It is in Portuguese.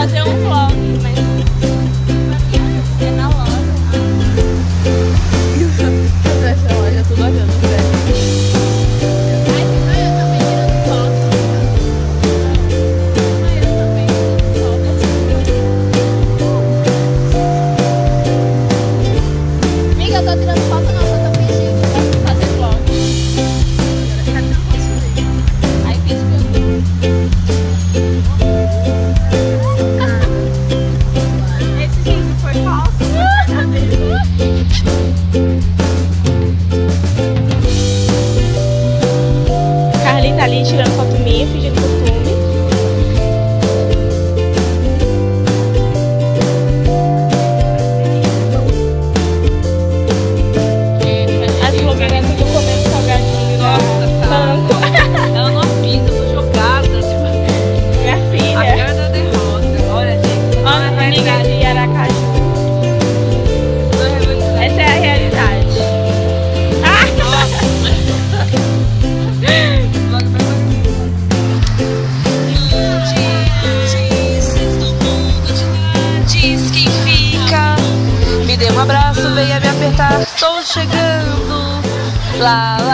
fazer um vlog, mas é na loja. Essa loja é tudo olhando, sério. Amiga, eu tô tirando foto, não, só tô fingindo. Pra fazer vlog. Aí fiz tudo. Esse vídeo foi falso. Carlinhos tá ali tirando foto minha, fingindo costume. As blogueiras tudo comendo salgadinho, né? Ela não avisa, eu tô jogada. Minha A filha. cara da derrota. Olha, gente. Olha, amiga de Aracaju. Essa é a realidade. Diz quem fica. Me dê um abraço, venha me apertar. Estou chegando. Lá, lá.